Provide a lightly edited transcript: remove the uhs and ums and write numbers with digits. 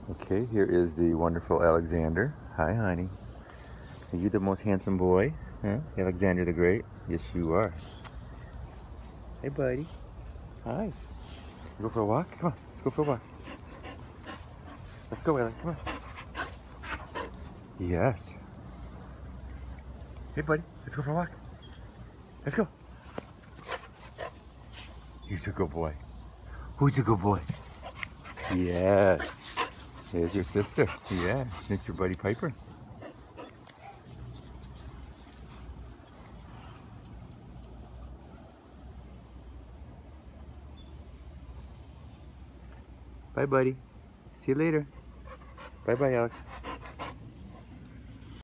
Okay, here is the wonderful Alexander. Hi, honey. Are you the most handsome boy? Huh? Alexander the Great? Yes, you are. Hey, buddy. Hi. You go for a walk? Come on, let's go for a walk. Let's go, Alex. Come on. Yes. Hey, buddy. Let's go for a walk. Let's go. He's a good boy. Who's a good boy? Yes. There's your sister. Yeah, it's your buddy Piper. Bye, buddy. See you later. Bye-bye, Alex.